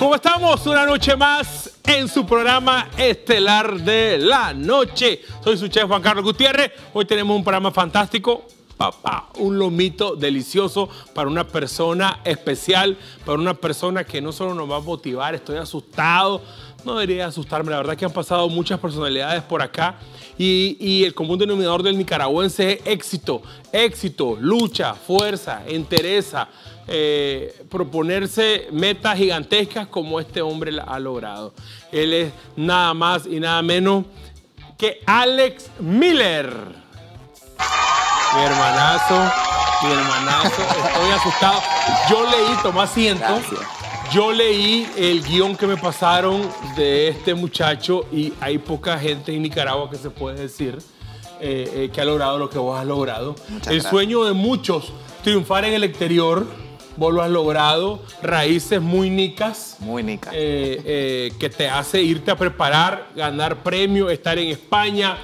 ¿Cómo estamos? Una noche más en su programa estelar de la noche. Soy su chef Juan Carlos Gutiérrez. Hoy tenemos un programa fantástico. Papá, un lomito delicioso para una persona especial, para una persona que no solo nos va a motivar. Estoy asustado. No debería asustarme, la verdad que han pasado muchas personalidades por acá y el común denominador del nicaragüense es éxito, lucha, fuerza, entereza, proponerse metas gigantescas como este hombre ha logrado. Él es nada más y nada menos que Alex Miller. Mi hermanazo, estoy asustado. Yo leí, toma asiento. Gracias. Yo leí el guión que me pasaron de este muchacho y hay poca gente en Nicaragua que se puede decir que ha logrado lo que vos has logrado. El sueño de muchos, triunfar en el exterior, vos lo has logrado. Raíces muy nicas. Muy nicas. Que te hace irte a preparar, ganar premios, estar en España,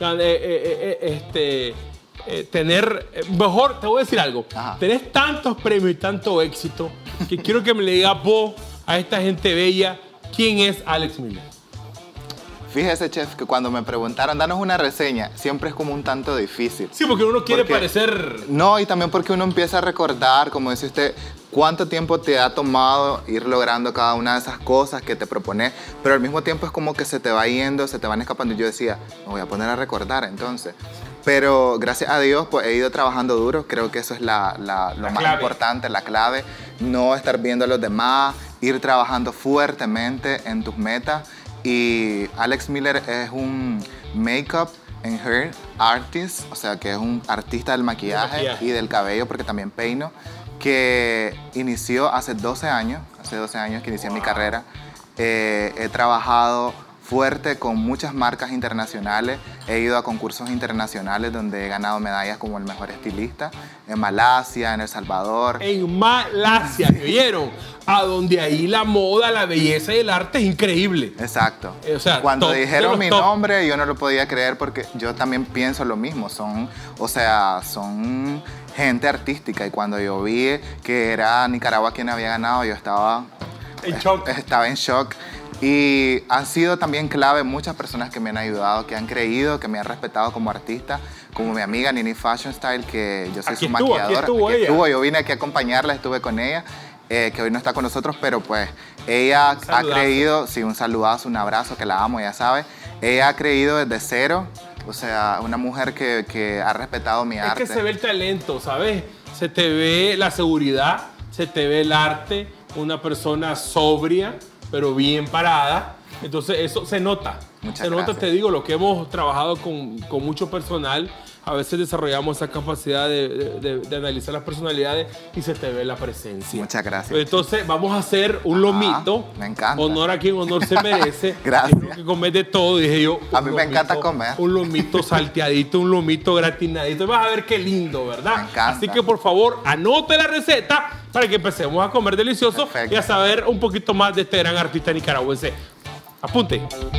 tener, mejor, te voy a decir algo, tenés tantos premios y tanto éxito que quiero que me le digas vos a esta gente bella, ¿quién es Alex Miller? Fíjese, chef, que cuando me preguntaron, danos una reseña, siempre es como un tanto difícil. Sí, porque uno quiere parecer... No, y también porque uno empieza a recordar, como dice usted, cuánto tiempo te ha tomado ir logrando cada una de esas cosas que te propones, pero al mismo tiempo es como que se te va yendo, se te van escapando. Y yo decía, me voy a poner a recordar entonces. Pero gracias a Dios, pues he ido trabajando duro. Creo que eso es lo más importante, la clave. No estar viendo a los demás, ir trabajando fuertemente en tus metas. Y Alex Miller es un makeup and hair artist, o sea, que es un artista del maquillaje y del cabello, porque también peino, que inició hace 12 años que inicié mi carrera. He trabajado fuerte con muchas marcas internacionales, he ido a concursos internacionales donde he ganado medallas como el mejor estilista, en Malasia, en El Salvador. En Malasia, ¿me vieron? A donde ahí la moda, la belleza y el arte es increíble. Exacto. O sea, cuando dijeron mi nombre, yo no lo podía creer porque yo también pienso lo mismo. Son gente artística y cuando yo vi que era Nicaragua quien había ganado, yo estaba en shock. Estaba en shock. Y han sido también clave muchas personas que me han ayudado, que han creído, que me han respetado como artista, como mi amiga Nini Fashion Style, que yo soy su maquilladora. Aquí estuvo, yo vine aquí a acompañarla, estuve con ella, que hoy no está con nosotros, pero pues ella ha creído, sí, un saludazo, un abrazo, que la amo, ya sabe. Ella ha creído desde cero, o sea, una mujer que ha respetado mi arte. Es que se ve el talento, ¿sabes? Se te ve la seguridad, se te ve el arte, una persona sobria, pero bien parada. Entonces eso se nota. Muchas gracias. Te digo, lo que hemos trabajado con mucho personal, a veces desarrollamos esa capacidad de analizar las personalidades y se te ve la presencia. Muchas gracias. Entonces vamos a hacer un lomito. Me encanta. Honor a quien honor se merece. Gracias. Tengo que comer de todo, dije yo. A mí me encanta comer. Un lomito salteadito, un lomito gratinadito. Vas a ver qué lindo, ¿verdad? Me encanta. Así que por favor, anote la receta para que empecemos a comer delicioso. Perfecto. Y a saber un poquito más de este gran artista nicaragüense. Apunte.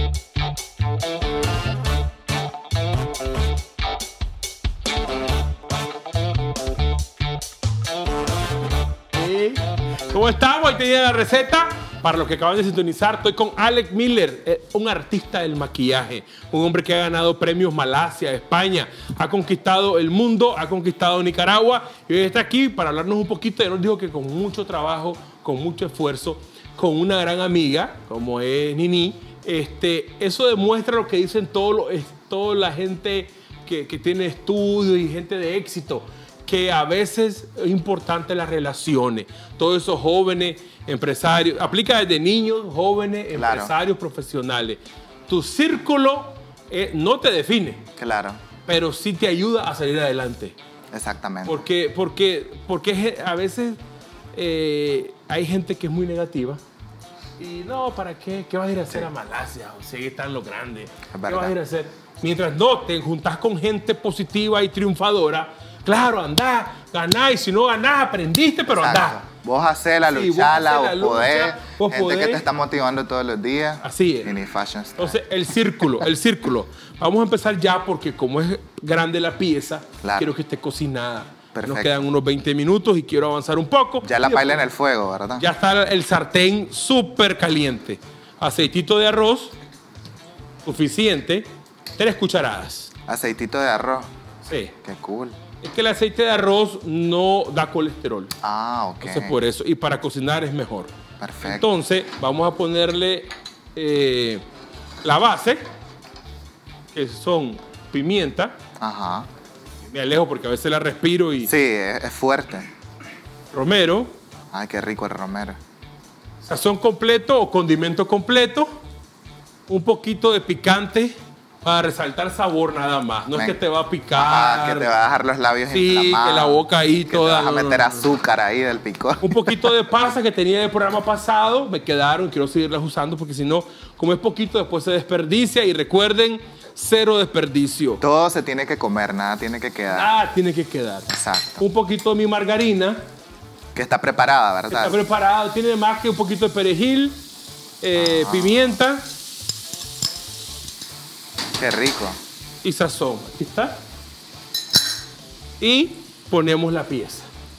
¿Cómo estamos? Ahí tenía la receta. Para los que acaban de sintonizar, estoy con Alex Miller, un artista del maquillaje, un hombre que ha ganado premios Malasia, España, ha conquistado el mundo, ha conquistado Nicaragua y hoy está aquí para hablarnos un poquito. Yo nos digo que con mucho trabajo, con mucho esfuerzo, con una gran amiga como es Nini, eso demuestra lo que dicen toda la gente que tiene estudios y gente de éxito, que a veces es importante las relaciones. Todos esos jóvenes empresarios, aplica desde niños, jóvenes, empresarios, profesionales. Tu círculo no te define. Claro. Pero sí te ayuda a salir adelante. Exactamente. Porque a veces hay gente que es muy negativa. Y no, ¿para qué? ¿Qué vas a ir a hacer a Malasia? O sea, están los grandes. ¿Qué vas a ir a hacer? Mientras no te juntás con gente positiva y triunfadora, claro, andá, ganás, y si no ganás, aprendiste, pero andá. Vos hacela, luchala, vos podés. Gente que te está motivando todos los días. Así es. Nini Fashion Style. Entonces, el círculo. Vamos a empezar ya porque como es grande la pieza, quiero que esté cocinada. Perfecto. Nos quedan unos 20 minutos y quiero avanzar un poco. Ya la paila en el fuego, ¿verdad? Ya está el sartén súper caliente. Aceitito de arroz, suficiente. 3 cucharadas. Aceitito de arroz. Sí. Qué cool. Es que el aceite de arroz no da colesterol. Ah, ok. Entonces por eso. Y para cocinar es mejor. Perfecto. Entonces vamos a ponerle la base, que son pimienta. Ajá. Me alejo porque a veces la respiro y Sí, es fuerte. romero, Ay, qué rico el romero. sazón completo o condimento completo, un poquito de picante para resaltar sabor nada más. No es que te va a picar. Ajá, que te va a dejar los labios Sí, inflamados. que la boca ahí que toda. te vas a meter no. azúcar ahí del picor. Un poquito de pasa que tenía del programa pasado, me quedaron, quiero seguirlas usando porque si no, como es poquito, después se desperdicia. Y recuerden, 0 desperdicio. Todo se tiene que comer, nada tiene que quedar. Ah, tiene que quedar. Exacto. Un poquito de mi margarina, Que está preparada, ¿verdad? está preparado, tiene más que un poquito de perejil, pimienta Qué rico. y sazón. Aquí está. Y ponemos la pieza.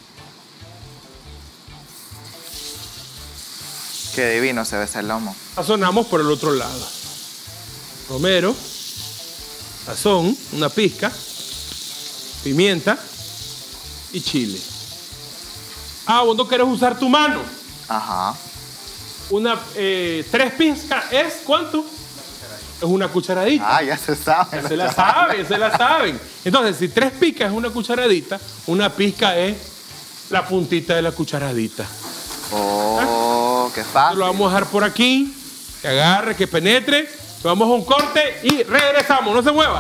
Qué divino se ve ese lomo. Sazonamos por el otro lado. Romero, sazón, una pizca, pimienta y chile. Ah, vos no querés usar tu mano. Ajá. Una, 3 pizcas, ¿es cuánto? Es una cucharadita. Ah, ya se sabe. Se la saben, se la saben. Entonces, si 3 picas es una cucharadita, una pizca es la puntita de la cucharadita. Oh, qué Lo fácil. vamos a dejar por aquí, que agarre, que penetre. Vamos a un corte y regresamos. No se mueva.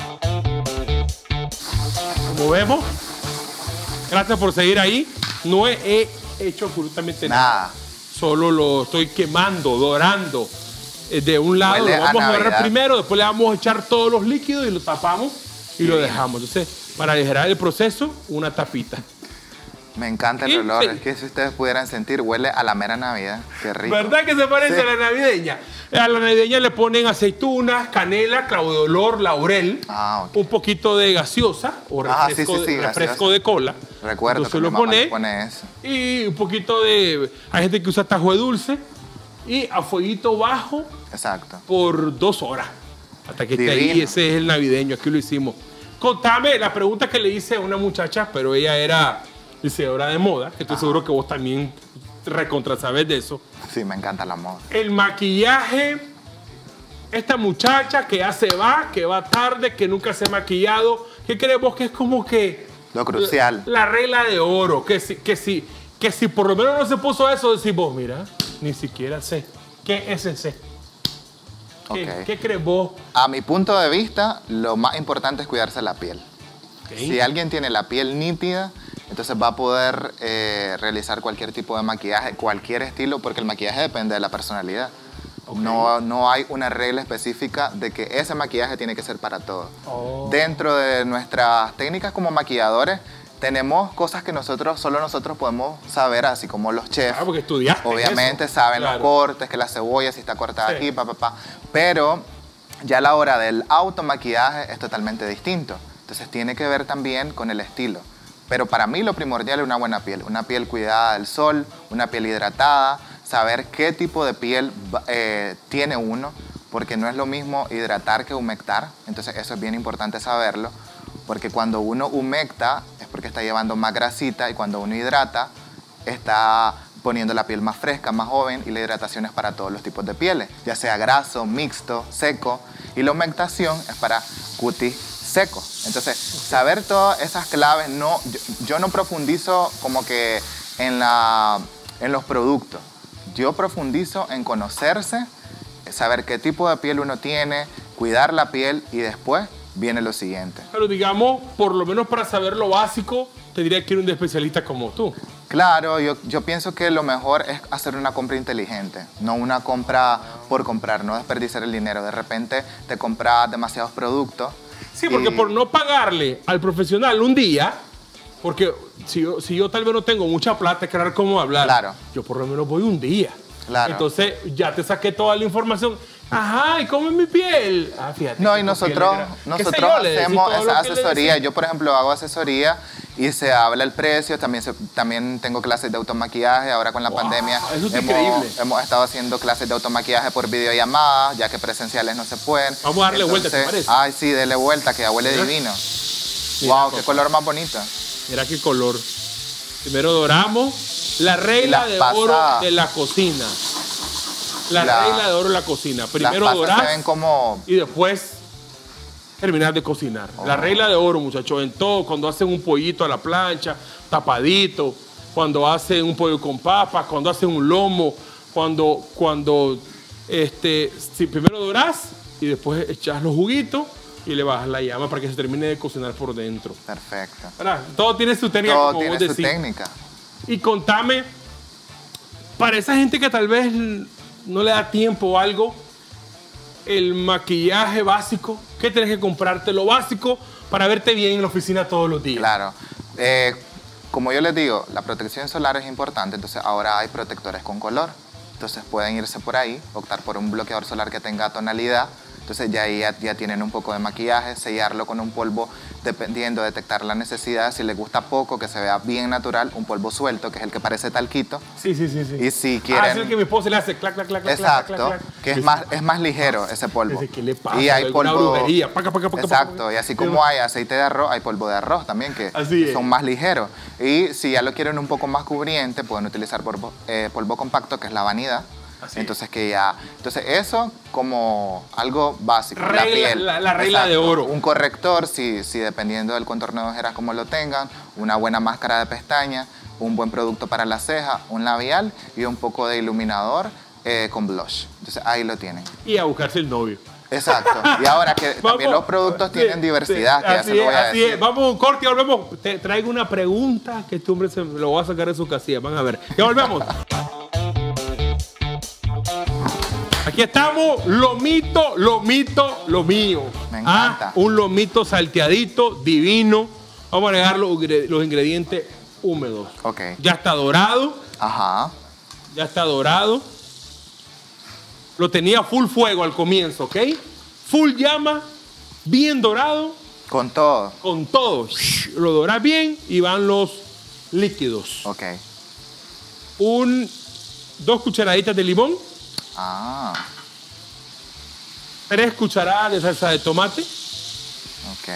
Como vemos, gracias por seguir ahí. No he hecho absolutamente nada. Nada. Solo lo estoy quemando, dorando. De un lado Huele lo a vamos a agarrar Navidad. primero, después le vamos a echar todos los líquidos y lo tapamos y lo dejamos. Entonces, para aligerar el proceso, una tapita. Me encanta el Sí, olor. sí. Es que si ustedes pudieran sentir, huele a la mera Navidad. Qué rico. ¿Verdad que se parece Sí. a la navideña? A la navideña le ponen aceitunas, canela, clavo de olor, laurel, Ah, ok. un poquito de gaseosa o Ah, refresco, sí, refresco gaseosa. de cola. Recuerdo Entonces que mi lo mamá le pone pone eso. y un poquito de... Hay gente que usa tajo de dulce y a fueguito bajo Exacto. por 2 horas. Hasta que esté ahí, Divino. ese es el navideño, aquí lo hicimos. Contame la pregunta que le hice a una muchacha, pero ella era diseñadora de moda, que estoy seguro que vos también recontra sabes de eso. Sí, me encanta la moda. El maquillaje, esta muchacha que ya se va, que va tarde, que nunca se ha maquillado, ¿qué crees vos que es como que Lo crucial. la regla de oro? Que si por lo menos no se puso eso, decís vos, mira, ni siquiera sé. ¿Qué es ese? Ok. ¿Qué crees vos? A mi punto de vista, lo más importante es cuidarse la piel. Ok. Si alguien tiene la piel nítida, entonces va a poder realizar cualquier tipo de maquillaje, cualquier estilo, porque el maquillaje depende de la personalidad. Ok. No hay una regla específica de que ese maquillaje tiene que ser para todos. Oh. Dentro de nuestras técnicas como maquilladores, tenemos cosas que solo nosotros podemos saber, así como los chefs. Ah, porque estudiaste Obviamente eso. saben Claro. los cortes, que la cebolla si está cortada Sí. aquí, pa. Pero ya a la hora del automaquillaje es totalmente distinto. Entonces tiene que ver también con el estilo. Pero para mí lo primordial es una buena piel. Una piel cuidada del sol, una piel hidratada, saber qué tipo de piel tiene uno, porque no es lo mismo hidratar que humectar. Entonces eso es bien importante saberlo, porque cuando uno humecta es porque está llevando más grasita y cuando uno hidrata está poniendo la piel más fresca, más joven, y la hidratación es para todos los tipos de pieles, ya sea graso, mixto, seco, y la humectación es para cutis seco. Entonces, saber todas esas claves, yo no profundizo como que en los productos, yo profundizo en conocerse, saber qué tipo de piel uno tiene, cuidar la piel y después viene lo siguiente. Pero digamos, por lo menos para saber lo básico, tendría que ir un especialista como tú. Claro, yo pienso que lo mejor es hacer una compra inteligente, no una compra por comprar, no desperdiciar el dinero. De repente te compras demasiados productos. Sí, porque y- por no pagarle al profesional un día, porque si yo tal vez no tengo mucha plata, que cómo hablar, Claro. yo por lo menos voy un día. Claro. Entonces ya te saqué toda la información. Ajá, ¿y cómo es mi piel? Ah, fíjate. No, y que nosotros qué sé yo, le decís hacemos todo lo esa que le asesoría. decís. Yo, por ejemplo, hago asesoría y se habla el precio. También tengo clases de automaquillaje. Ahora con la pandemia eso es increíble. hemos estado haciendo clases de automaquillaje por videollamada, ya que presenciales no se pueden. Vamos a darle vuelta, ¿te parece? Ay, sí, dele vuelta, que ya huele divino. Mira, Wow, qué color más bonito. Mira qué color. Primero doramos la regla de oro de la cocina. La regla de oro de la cocina. Primero dorar se ven como... y después terminar de cocinar. La regla de oro, muchachos, en todo, cuando hacen un pollito a la plancha, tapadito, cuando hacen un pollo con papas, cuando hacen un lomo, si primero dorás y después echas los juguitos y le bajas la llama para que se termine de cocinar por dentro. Perfecto. ¿Verdad? Todo tiene su técnica, todo como tiene vos su decís. técnica. Y contame, para esa gente que tal vez no le da tiempo o algo, el maquillaje básico, ¿qué tienes que comprarte? Lo básico para verte bien en la oficina todos los días. Claro. Como yo les digo, la protección solar es importante, entonces ahora hay protectores con color. Entonces pueden irse por ahí, optar por un bloqueador solar que tenga tonalidad. Entonces ya tienen un poco de maquillaje, sellarlo con un polvo, dependiendo, detectar la necesidad. Si les gusta poco, que se vea bien natural, un polvo suelto, que es el que parece talquito. Sí. Y si quieren... es el que mi esposa le hace clac, clac, clac, clac. Exacto, clac, clac, clac. que es más ligero ese polvo. ¿Qué le pasa? Y hay polvo... brujería. Exacto, y así como hay aceite de arroz, hay polvo de arroz también, que son más ligeros. Y si ya lo quieren un poco más cubriente, pueden utilizar polvo compacto, que es la vanidad. Entonces eso como algo básico. La piel. La regla de oro. Un corrector, si dependiendo del contorno de ojeras como lo tengan, una buena máscara de pestaña, un buen producto para la ceja, un labial y un poco de iluminador con blush. Entonces ahí lo tienen. Y a buscarse el novio. Exacto. Y ahora que también los productos tienen diversidad, que ya se lo voy a decir. Vamos a un corte y volvemos. Te traigo una pregunta que este hombre se lo va a sacar de su casilla. Van a ver. Ya volvemos. Aquí estamos, lomito, lo mío. Me encanta. Un lomito salteadito, divino. Vamos a agregar los ingredientes húmedos. Ok. Ya está dorado. Ajá. Ya está dorado. Lo tenía full fuego al comienzo, ¿ok? Full llama, bien dorado. Con todo. Con todo. Lo dorás bien y van los líquidos. Ok. 2 cucharaditas de limón. 3 cucharadas de salsa de tomate. Ok.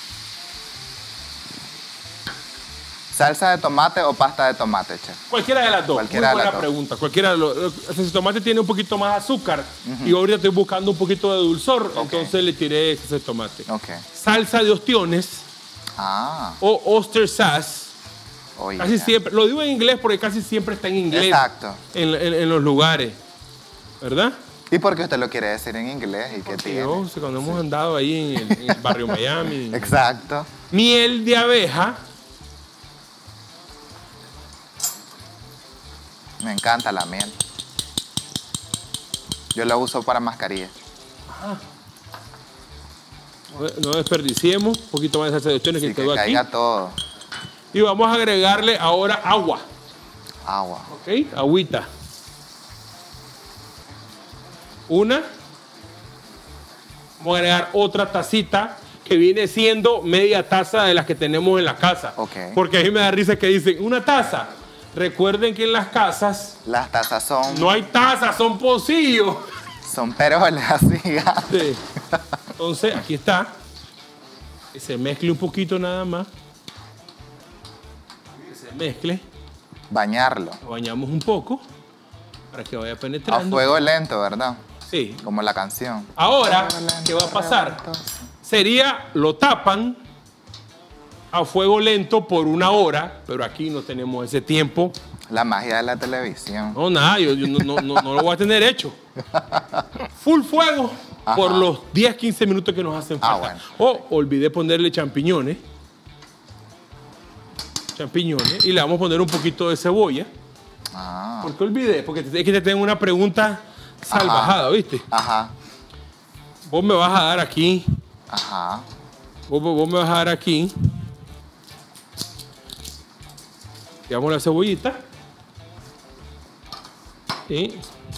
¿Salsa de tomate o pasta de tomate, chef? Cualquiera de las dos. Cualquiera Muy de las buena dos. pregunta. Cualquiera de los. La salsa de tomate tiene un poquito más de azúcar y ahorita estoy buscando un poquito de dulzor, entonces le tiré salsa de tomate. Ok. Salsa de ostiones o oyster sauce. Oye, Casi siempre, lo digo en inglés porque casi siempre está en inglés. Exacto. En los lugares, ¿verdad? ¿Y por qué usted lo quiere decir en inglés? ¿Y qué tiene? Yo, cuando hemos andado ahí en el barrio Miami. Exacto. Miel de abeja. Me encanta la miel. Yo la uso para mascarilla. No desperdiciemos. Un poquito más de salsa de ostiones que quedó aquí. caiga todo. Y vamos a agregarle ahora agua. Agua. ¿Ok? Agüita. Una. Vamos a agregar otra tacita que viene siendo media taza de las que tenemos en la casa. Ok. Porque a mí me da risa que dicen, una taza. Recuerden que en las casas Las tazas son... no hay tazas, son pocillos. Son peroles así. Sí. Entonces, aquí está. Que se mezcle un poquito nada más. Que se mezcle. Bañarlo. Lo bañamos un poco para que vaya A penetrando. fuego lento, ¿verdad? Sí. Como la canción. Ahora, ¿qué va a pasar? Sería, lo tapan a fuego lento por 1 hora, pero aquí no tenemos ese tiempo. La magia de la televisión. No, nada, yo no lo voy a tener hecho. Full fuego por los 10, 15 minutos que nos hacen falta. Bueno. Olvidé ponerle champiñones. Y le vamos a poner un poquito de cebolla. ¿Por qué olvidé? Porque es que te tengo una pregunta salvajada, ¿viste? Ajá. Vos me vas a dar aquí. Ajá. Vos me vas a dar aquí. Tiramos la cebollita. Y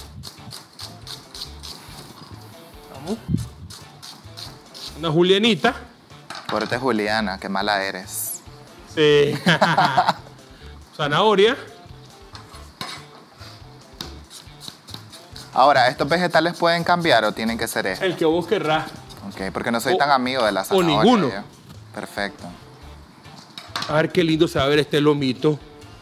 vamos. Una julianita. Corte Juliana, qué mala eres. Sí. Zanahoria. Ahora, ¿estos vegetales pueden cambiar o tienen que ser estos? El que vos querrás. Ok, porque no soy tan amigo de la zanahoria. O ninguno. yo. Perfecto. A ver qué lindo se va a ver este lomito.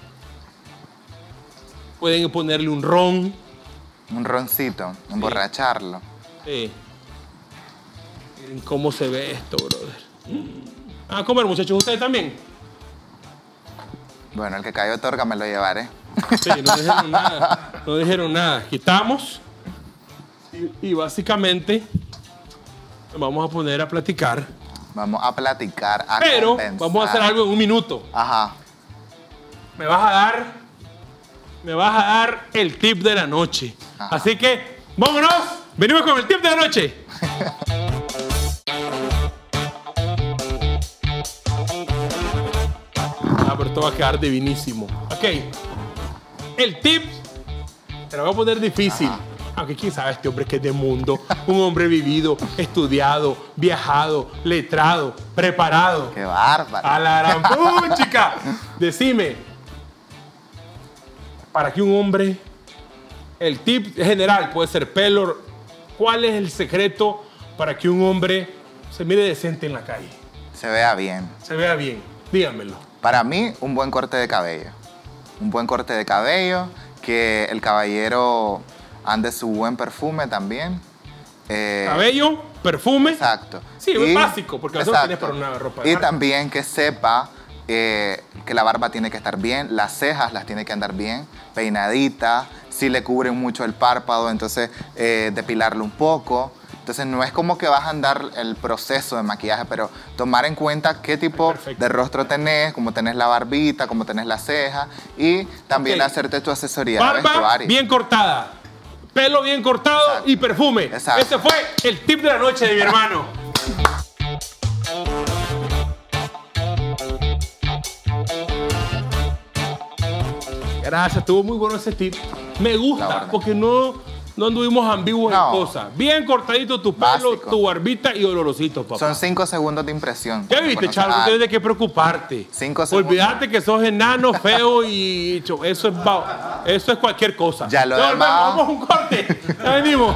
Pueden ponerle un ron. Un roncito, emborracharlo. Sí. Miren cómo se ve esto, brother. A comer, muchachos, ustedes también. Bueno, el que cayó torga me lo llevaré. Sí, no dijeron nada. No dijeron nada. Quitamos. Y básicamente nos vamos a poner a platicar. Vamos a platicar, a Pero compensar. vamos a hacer algo en un minuto. Ajá. Me vas a dar el tip de la noche. Ajá. Así que, vámonos. Venimos con el tip de la noche. Pero esto va a quedar divinísimo. Ok. El tip te lo voy a poner difícil. Ajá. Aunque quién sabe este hombre que es de mundo. Un hombre vivido, estudiado, viajado, letrado, preparado. ¡Qué bárbaro! A la gran puchica. Decime, para que un hombre, el tip general puede ser pelo, ¿cuál es el secreto para que un hombre se mire decente en la calle? Se vea bien. Se vea bien. Dígamelo. Para mí, un buen corte de cabello. Un buen corte de cabello, que el caballero ande su buen perfume también. Cabello, perfume. Exacto. Sí, es básico, porque eso lo tienes para una ropa de Y marca. también que sepa que la barba tiene que estar bien, las cejas las tiene que andar bien, peinadita, si le cubren mucho el párpado, entonces depilarlo un poco. Entonces no es como que vas a andar el proceso de maquillaje, pero tomar en cuenta qué tipo Perfecto. de rostro tenés, cómo tenés la barbita, cómo tenés las cejas y también Ok. hacerte tu asesoría de Barba vestuario. bien cortada. Pelo bien cortado. Exacto. Y perfume. Exacto. Ese fue el tip de la noche de mi hermano. Gracias, estuvo muy bueno ese tip. Me La gusta verdad. porque no anduvimos ambiguos No. en cosas. Bien cortadito tu pelo, Básico. tu barbita y olorosito, papá. Son 5 segundos de impresión. ¿Ya viste, Conoces Charles? a No tienes alguien. de qué preocuparte. 5 segundos. Olvídate que sos enano, feo y eso es cualquier cosa. Ya lo volvemos, demás. vamos a un corte. Ya venimos.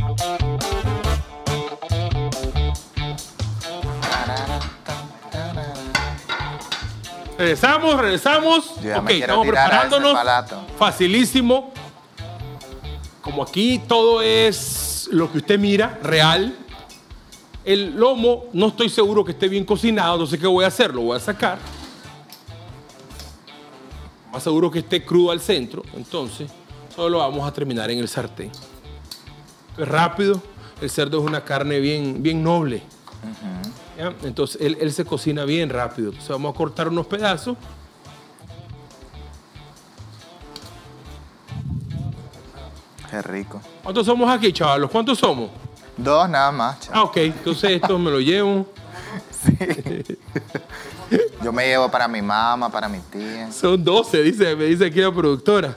Regresamos. Yo ya Ok, me quiero estamos tirar a ese preparándonos. palato. Facilísimo. Como aquí todo es lo que usted mira, real. El lomo no estoy seguro que esté bien cocinado, entonces ¿qué voy a hacer? Lo voy a sacar. Más seguro que esté crudo al centro, entonces solo lo vamos a terminar en el sartén. Es rápido, el cerdo es una carne bien noble. ¿Ya? Entonces él se cocina bien rápido. Entonces vamos a cortar unos pedazos. Qué rico. ¿Cuántos somos aquí, chavalos? ¿Cuántos somos? 2 nada más, chao. Ah, ok. Entonces esto me lo llevo. Yo me llevo para mi mamá, para mi tía. Son 12, me dice aquí la productora.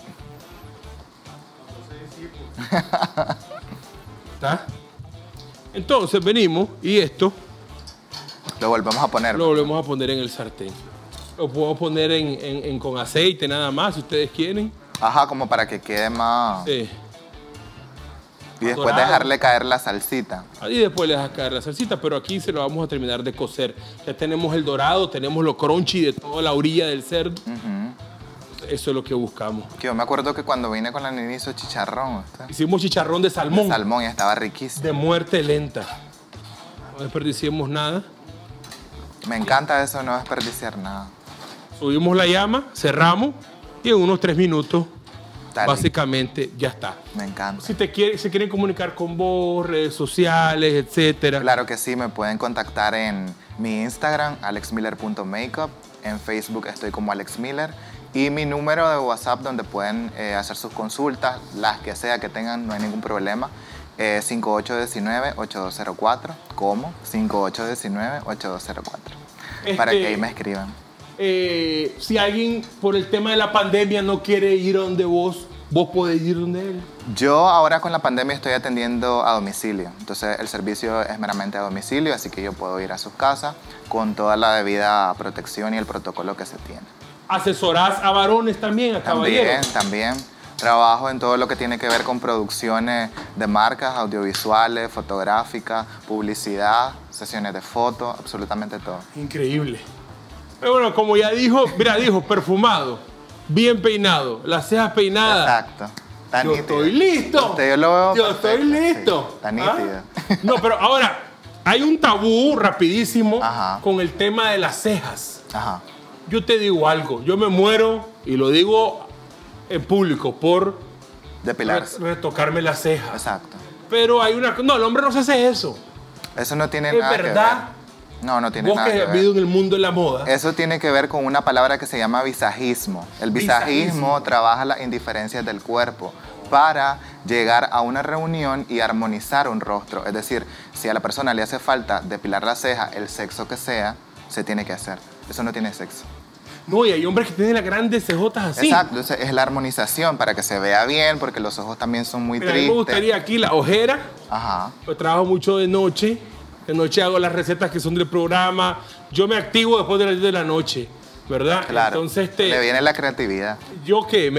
¿Está? Entonces venimos y esto Lo volvemos a poner. lo volvemos a poner en el sartén. Lo podemos poner con aceite nada más, si ustedes quieren. Ajá, como para que quede más. Sí. Y después dorado. dejarle caer la salsita. Ahí después le dejas caer la salsita, pero aquí se lo vamos a terminar de cocer. Ya tenemos el dorado, tenemos lo crunchy de toda la orilla del cerdo. Eso es lo que buscamos. Que yo me acuerdo que cuando vine con la niña hizo chicharrón. ¿Usted? Hicimos chicharrón de salmón. Salmón y estaba riquísimo. De muerte lenta. No desperdiciemos nada. Me encanta eso, no desperdiciar nada. Subimos la llama, cerramos y en unos 3 minutos Está rico. básicamente ya está. Me encanta. Si se quieren comunicar con vos, redes sociales, etcétera. Claro que sí, me pueden contactar en mi Instagram, alexmiller.makeup. En Facebook estoy como Alex Miller. Y mi número de WhatsApp donde pueden hacer sus consultas, las que sea que tengan, no hay ningún problema. 5819-8204. ¿Cómo? 5819-8204. Para que ahí me escriban. Si alguien por el tema de la pandemia no quiere ir a donde vos, vos podés ir donde él. Yo ahora con la pandemia estoy atendiendo a domicilio, entonces el servicio es meramente a domicilio, así que yo puedo ir a sus casas con toda la debida protección y el protocolo que se tiene. ¿Asesorás a varones también, a caballeros? También. Trabajo en todo lo que tiene que ver con producciones de marcas, audiovisuales, fotográficas, publicidad, sesiones de fotos, absolutamente todo. Increíble. Pero bueno, como ya dijo, mira, dijo perfumado, bien peinado, las cejas peinadas. Exacto. Está Yo nítido. estoy listo. Yo lo veo Yo perfecto, estoy listo. sí, está nítido. No, pero ahora, hay un tabú rapidísimo Ajá. con el tema de las cejas. Ajá. Yo te digo algo, yo me muero, y lo digo en público, por Depilarse. retocarme las cejas. Exacto. Pero hay una... No, el hombre no se hace eso. Eso no tiene Es nada que verdad. ver. No tiene Vos nada que que has ver. vivido en el mundo de la moda. Eso tiene que ver con una palabra que se llama visajismo. El visajismo trabaja las indiferencias del cuerpo para llegar a una reunión y armonizar un rostro. Es decir, si a la persona le hace falta depilar la ceja, el sexo que sea, se tiene que hacer. Eso no tiene sexo. No, y hay hombres que tienen las grandes cejotas así. Exacto, entonces es la armonización para que se vea bien, porque los ojos también son muy Mira, a mí tristes. me gustaría aquí la ojera. Ajá. Pues trabajo mucho de noche. De noche hago las recetas que son del programa. Yo me activo después de las 10 de la noche, ¿verdad? Claro. Entonces, Le viene la creatividad. ¿yo qué?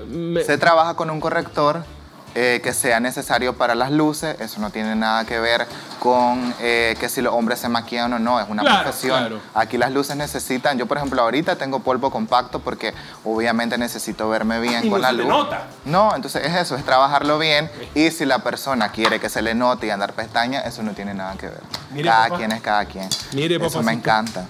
Se trabaja con un corrector que sea necesario para las luces. Eso no tiene nada que ver con que si los hombres se maquillan o no. Es una Claro, profesión. claro. Aquí las luces necesitan... Yo, por ejemplo, ahorita tengo polvo compacto porque obviamente necesito verme bien Y con no la se te luz. nota. No, entonces es eso, es trabajarlo bien. Y si la persona quiere que se le note y andar pestañas, eso no tiene nada que ver. Mire, Cada papá. quien es cada quien. Mire, eso papacito. me encanta.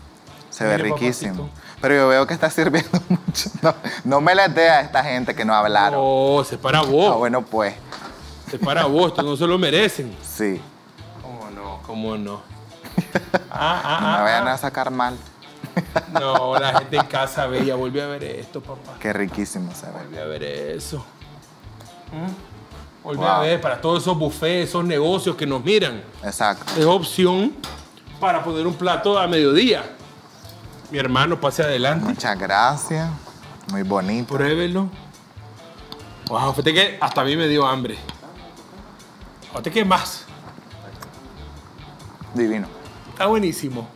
Se ve Mire, riquísimo. papacito. Pero yo veo que está sirviendo mucho. No me les dé a esta gente que no hablaron. No, se para vos. Ah, bueno, pues, Se para vos, esto no se lo merecen. sí. ¿Cómo no? ¿Cómo no? No me vayan a sacar mal. No, la gente en casa ve, ya volví a ver esto, papá. Qué riquísimo se ve. Volví a ver eso. Volví Wow. a ver para todos esos buffets, esos negocios que nos miran. Exacto. Es opción para poner un plato a mediodía. Mi hermano, pase adelante. Muchas gracias. Muy bonito. Pruébelo. Wow, fíjate que hasta a mí me dio hambre. Fíjate que más. Divino. Está buenísimo.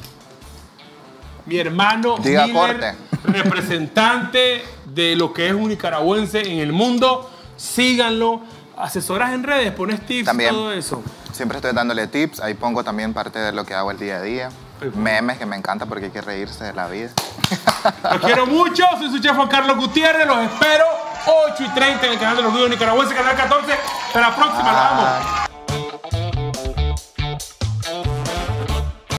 Mi hermano Diga Miller, corte. representante de lo que es un nicaragüense en el mundo. Síganlo. Asesoras en redes, pones tips, También. todo eso. Siempre estoy dándole tips. Ahí pongo también parte de lo que hago el día a día. Memes que me encanta porque hay que reírse de la vida. Los quiero mucho. Soy su chef Juan Carlos Gutiérrez. Los espero 8:30 en el canal de los Dudos Nicaragüenses, canal 14. Hasta la próxima. La amo.